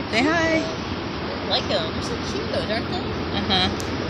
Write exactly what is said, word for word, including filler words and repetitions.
Say hi. I like them. They're so cute, though, aren't they? Uh-huh.